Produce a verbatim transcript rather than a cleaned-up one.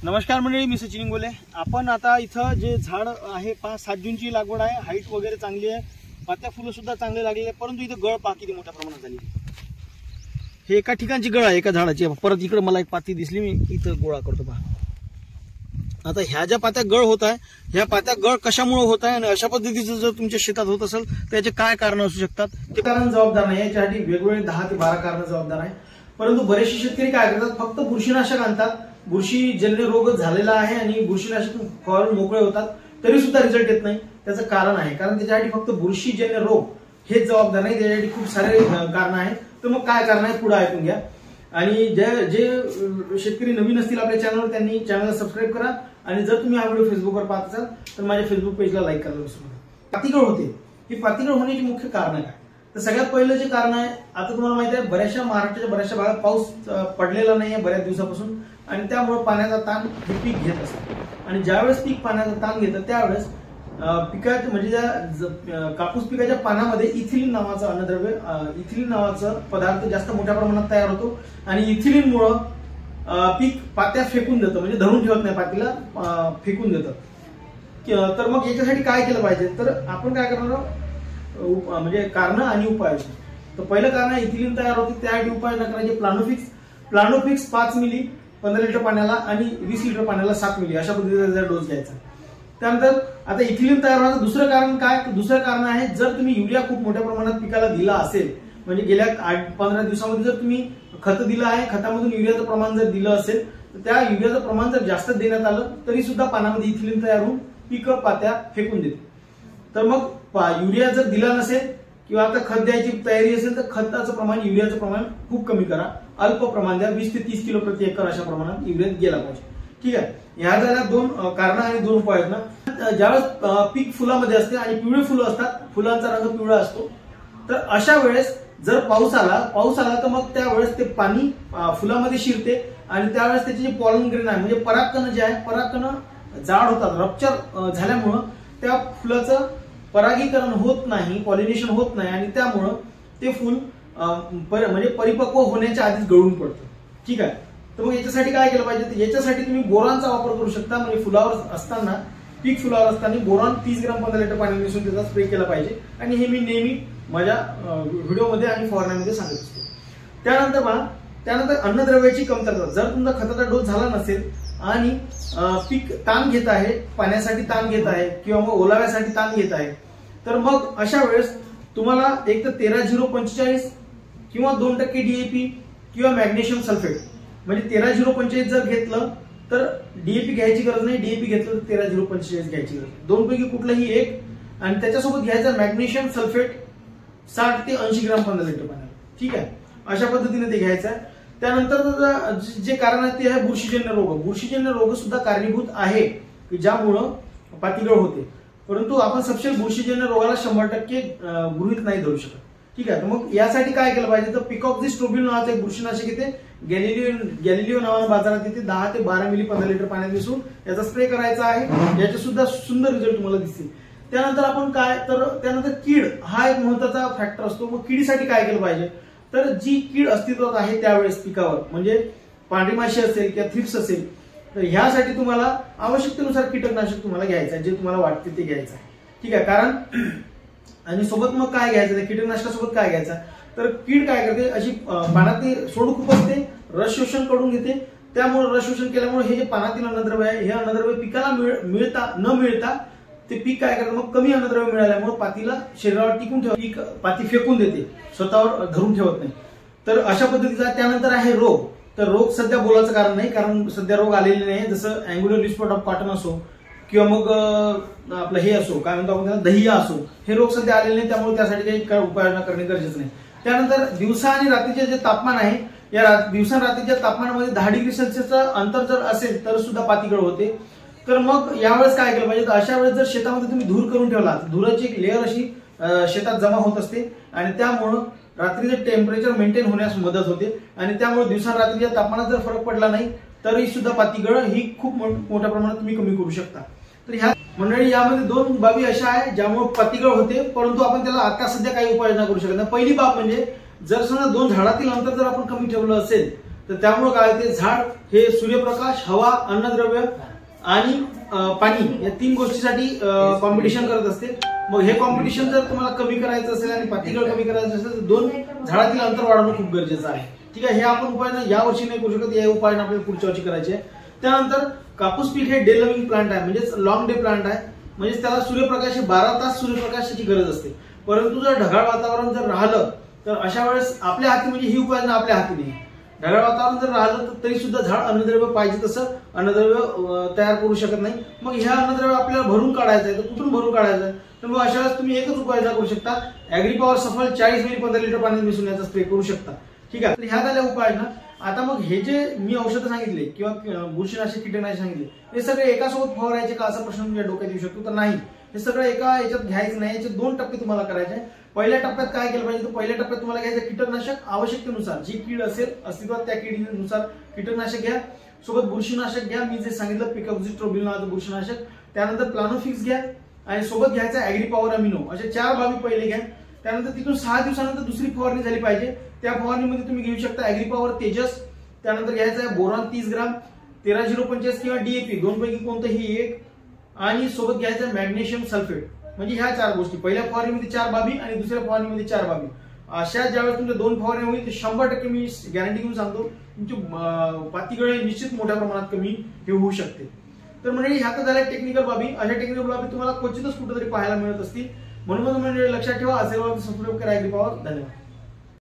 नमस्कार मंडळी, मी सचिन इंगोले। आपण आता इथं जे झाड आहे पाच सात जूनची लागवड आहे, हाईट वगैरे चांगली आहे, पात्या फुलं सुद्धा चांगले लागलेले आहे, परंतु इथं गळ पहा किती मोठ्या प्रमाणात झाली। हे एका ठिकाणची गळ आहे एका झाडाची। परत इकडे मला एक पाती दिसली, मी इथं गोळा करतो पहा। आता ह्या ज्या पात्या गळ होत आहे, ह्या पात्या गळ कशामुळे होत आहे आणि अशा पद्धतीचं जर तुमच्या शेतात होत असेल त्याचे काय कारण असू शकतात ते कारण जबाबदार नाही। याच्यासाठी वेगवेगळे दहा ते बारा कारण जबाबदार आहे। परंतु बरेचसे शेतकरी काय करतात, फक्त बुरशीनाशक आणतात, बुरशीजन्य रोग झालेला आहे आणि बुरशीनाशक फवारून मोकळे होतात, तरी सुद्धा रिझल्ट येत नाही। त्याचं कारण आहे, कारण त्याच्यासाठी फक्त बुरशीजन्य रोग हेच जबाबदार नाही, त्याच्यासाठी खूप सारे कारण आहेत। तर मग काय कारण आहे पुढे ऐकून घ्या। आणि जे जे शेतकरी नवीन असतील आपल्या चॅनलवर त्यांनी चॅनलला सबस्क्राईब करा, आणि जर तुम्ही हा व्हिडिओ फेसबुकवर पाहत असाल तर माझ्या फेसबुक पेजला लाईक करायला विसरू नका। पातीगळ होते, ही पातीगळ होण्याची मुख्य कारण काय? तर सगळ्यात पहिलं जे कारण आहे, आता तुम्हाला माहिती आहे बऱ्याचशा महाराष्ट्राच्या बऱ्याचशा भागात पाऊस पडलेला नाहीये बऱ्याच दिवसापासून, आणि त्यामुळे पाण्याचा ताण हे पीक घेत असतं। आणि ज्यावेळेस पीक पाण्याचा ताण घेतं त्यावेळेस पिकाच्या म्हणजे ज्या कापूस पिकाच्या पानामध्ये इथिलीन नावाचं अन्नद्रव्य इथिलीन नावाचं पदार्थ जास्त मोठ्या प्रमाणात तयार होतो, आणि इथिलीनमुळं पीक पात्या फेकून देतं, म्हणजे धरून ठेवत नाही, पातीला फेकून देतं। तर मग याच्यासाठी काय केलं पाहिजे, तर आपण काय करणार म्हणजे कारण आणि उपाय। तर पहिलं कारण आहे इथिलीन तयार होते, त्यासाठी उपाय करायचे प्लानोफिक्स। प्लानोफिक्स पाच मिली पंधरा लिटर पाण्याला आणि वीस लिटर पाण्याला सात मिली अशा पद्धतीचा डोस घ्यायचा। त्यानंतर आता इथिलीन तयार होण्याचं दुसरं कारण काय, दुसरं कारण आहे जर तुम्ही युरिया खूप मोठ्या प्रमाणात पिकाला दिला असेल, म्हणजे गेल्या आठ पंधरा दिवसामध्ये जर तुम्ही खत दिलं आहे, खतामधून युरियाचं प्रमाण जर दिलं असेल तर त्या युरियाचं प्रमाण जर जास्त देण्यात आलं तरी सुद्धा पानामध्ये इथिलीन तयार होऊन पीक पात्या फेकून देते। तर मग युरिया जर दिला नसेल किंवा आता खत द्यायची तयारी असेल तर खताचं प्रमाण युरियाचं प्रमाण खूप कमी करा, अल्प प्रमाण द्या, वीस ते तीस किलो प्रति एकर अशा प्रमाणात युरिया गेला पाहिजे। ठीक आहे, ह्या झाल्या दोन कारण आणि दोन उपाय आहेत ना। ज्यावेळेस पीक फुलामध्ये असते आणि पिवळे फुलं असतात, फुलांचा रंग पिवळा असतो, तर अशा वेळेस जर पाऊस आला पाऊस आला तर मग त्यावेळेस ते पाणी फुलामध्ये शिरते, आणि त्यावेळेस त्याचे जे पॉलन ग्रेन आहे म्हणजे परागकण जे आहे, परागकण जाड होतात, रप्चर झाल्यामुळं त्या फुलाचं परागीकरण होत नाही, पॉलिनेशन होत नाही, आणि त्यामुळं ते फुल म्हणजे परिपक्व होण्याच्या आधीच गळून पडतं। ठीक आहे, तर मग याच्यासाठी काय केलं पाहिजे, तर याच्यासाठी तुम्ही बोरॉनचा वापर करू शकता। म्हणजे फुलावर असताना पीक फुलावर असताना बोरॉन तीस ग्राम पंधरा लिटर पाणी मिसळून त्याचा स्प्रे केला पाहिजे, आणि हे मी नेहमी माझ्या व्हिडिओमध्ये आणि फवारण्यामध्ये सांगत असतो। त्यानंतर पहा, त्यानंतर अन्नद्रव्याची कमतरता, जर तुमचा खताचा डोस झाला नसेल आणि पीक ताण घेत आहे, पाण्यासाठी ताण घेत आहे किंवा मग ओलाव्यासाठी ताण घेत आहे, तर मग अशा वेळेस तुम्हाला एक तर तेरा झिरो पंचेचाळीस किंवा दोन टक्के डीएपी किंवा मॅग्नेशियम सल्फेट, म्हणजे तेरा झिरो पंचेचाळीस जर घेतलं तर डीएपी घ्यायची गरज नाही, डीएपी घेतलं तर तेरा झिरो पंचेचाळीस घ्यायची गरज, दोन पैकी कुठलंही एक, आणि त्याच्यासोबत घ्यायचं मॅग्नेशियम सल्फेट साठ ते ऐंशी ग्राम पंधरा लिटर पाण्याला। ठीक आहे, अशा पद्धतीने ते घ्यायचं आहे। त्यानंतर जे कारण आहे ते आहे बुरशीजन्य रोग। बुरशीजन्य रोग सुद्धा कारणीभूत आहे की ज्यामुळं पातीगळ होते, परंतु आपण सपशेल बुरशीजन्य रोगाला शंभर टक्के गृहीत नाही धरू शकत। ठीक आहे, तर मग यासाठी काय केलं पाहिजे, तर पिकॉक्झिस्ट्रोबिल नावाचं एक बुरशीनाशक येते, गॅलिलिओ गॅलिलिओ नावानं बाजारात येते, दहा ते बारा मिली पंधरा लिटर पाण्यात मिसळून याचा स्प्रे करायचा आहे। याचे सुद्धा सुंदर रिझल्ट तुम्हाला दिसतील। त्यानंतर आपण काय, तर त्यानंतर कीड हा एक महत्वाचा फॅक्टर असतो। मग किडीसाठी काय केलं पाहिजे, तर जी कीड अस्तित्वात आहे त्यावेळेस पिकावर, म्हणजे पांढरी माशी असेल किंवा थ्रिप्स असेल, तर ह्यासाठी तुम्हाला आवश्यकतेनुसार कीटकनाशक तुम्हाला घ्यायचं आहे, जे तुम्हाला वाटते ते घ्यायचं आहे। ठीक आहे, कारण आणि सोबत मग काय घ्यायचं, त्या कीटकनाशकासोबत काय घ्यायचं, तर कीड काय करते, अशी पानातली सोड खूप असते, रस शोषण करून घेते, त्यामुळे रस शोषण केल्यामुळे हे जे पानातील अन्नद्रव्य आहे, हे अन्नद्रव्य पिकाला मिळता न मिळता ते पीक काय करतं, मग कमी अन्नद्रव्य मिळाल्यामुळे पातीला शरीरावर टिकून ठेवत, पीक पाती फेकून देते, स्वतःवर धरून ठेवत नाही। तर अशा पद्धतीचा त्यानंतर आहे रोग। तर रोग सध्या बोलायचं कारण नाही, कारण सध्या रोग आलेले नाही, जसं angular leaf spot of cotton असो किंवा मग आपलं हे असो, काय म्हणतो आपण दहिया असो, हे रोग सध्या आलेले नाही, त्यामुळे त्यासाठी काही उपाययोजना करणे गरजेचं नाही। त्यानंतर दिवसा आणि रात्रीचे जे तापमान आहे, या दिवसा रात्रीच्या तापमानामध्ये दहा डिग्री सेल्सिअसचं अंतर जर असेल तर सुद्धा पातीगळ होते। तर मग यावेळेस काय केलं पाहिजे, तर अशा वेळेस जर शेतामध्ये तुम्ही धूर करून ठेवला, धुराची एक लेअर अशी शेतात जमा होत असते, आणि त्यामुळं रात्रीचं टेम्परेचर मेंटेन होण्यास मदत होते, आणि त्यामुळे दिवसा रात्रीच्या तापमानात जर फरक पडला नाही तरी सुद्धा पातीगळ ही खूप मोठ्या प्रमाणात तुम्ही कमी करू शकता। तर ह्या मंडळी यामध्ये दोन बाबी अशा आहेत ज्यामुळे पातीगळ होते, परंतु आपण त्याला आता सध्या काही उपाययोजना करू शकत नाही। पहिली बाब म्हणजे जर समजा दोन झाडातील अंतर जर आपण कमी ठेवलं असेल तर त्यामुळे काय होते, झाड हे सूर्यप्रकाश, हवा, अन्नद्रव्य आणि पाणी या तीन गोष्टीसाठी कॉम्पिटिशन करत असते. मग हे कॉम्पिटिशन जर तुम्हाला कमी करायचं असेल आणि पातीगळ कमी करायचं असेल तर दोन झाडातील अंतर वाढवणं खूप गरजेचं आहे. ठीक आहे, हे आपण उपाय या वर्षी नाही करू शकत, या उपाय आपल्याला पुढच्या वर्षी करायचे आहे. त्यानंतर कापूस पीक हे डे लव्हिंग प्लांट आहे, म्हणजेच लॉंग डे प्लांट आहे. म्हणजे त्याला सूर्यप्रकाश बारा तास सूर्यप्रकाशाची गरज असते. परंतु जर ढगाळ वातावरण जर राहिलं तर अशा वेळेस आपल्या हाती, म्हणजे ही उपाययोजना आपल्या हाती नाही. ढगाळ वातावरण जर राहिलं तर तरी सुद्धा झाड अन्नद्रव्य पाहिजे तसं अन्नद्रव्य तयार करू शकत नाही. मग ह्या अन्नद्रव्य आपल्याला भरून काढायचं आहे, तर कुठून भरून काढायचं आहे, तर मग अशा वेळेस तुम्ही एकच उपाययोजना करू शकता, ॲग्रीपॉवर सफल चाळीस मिली पंधरा लिटर पाण्यात मिसळून याचा स्प्रे करू शकता. ठीक आहे, तर ह्या झाल्या उपाययोजना. आता मग हे जे मी औषधं सांगितले किंवा बुरशीनाशक कीटकनाशक सांगितले हे सगळे एकासोबत फवारायचे का असा प्रश्न तुमच्या डोक्यात येऊ शकतो. तर नाही, हे सगळं एका याच्यात घ्यायचं नाही. याचे दोन टप्पे तुम्हाला करायचे. पहिल्या टप्प्यात काय केलं पाहिजे, तर पहिल्या टप्प्यात तुम्हाला घ्यायचं कीटकनाशक आवश्यकतेनुसार, जी कीड असेल अस्तित्वात त्या किडीनुसार कीटकनाशक घ्या. सोबत बुरशीनाशक घ्या, मी जे सांगितलं पिकॉक्झिट्रोबिल नावाचं बुरशीनाशक. त्यानंतर प्लानोफिक्स घ्या आणि सोबत घ्यायचं ॲग्रीपॉवर अमिनो. अशा चार बाबी पहिले घ्या. त्यानंतर तिथून सहा दिवसानंतर दुसरी फवारणी झाली पाहिजे. त्या फवारणीमध्ये तुम्ही घेऊ शकता ॲग्रीपॉवर तेजस. त्यानंतर घ्यायचं आहे बोरॉन तीस ग्राम, तेरा झिरो पंचेचाळीस किंवा डीएपी दोन पैकी कोणतंही एक, आणि सोबत घ्यायचं मॅग्नेशियम सल्फेट. म्हणजे ह्या चार गोष्टी, पहिल्या फवारणीमध्ये चार बाबी आणि दुसऱ्या फवारणीमध्ये चार बाबी. अशा ज्यावेळेस तुमच्या दोन फवारणी होईल शंभर टक्के मी गॅरंटी घेऊन सांगतो तुमची पातीगळ निश्चित मोठ्या प्रमाणात कमी हे होऊ शकते. तर म्हणजे ह्या तर झाल्या टेक्निकल बाबी. अशा टेक्निकल बाबी तुम्हाला क्वचितच कुठेतरी पाहायला मिळत असतील. म्हणून म्हणजे लक्षात ठेवा, असेल सबस्क्राईब करा ॲग्रीपॉवर. धन्यवाद.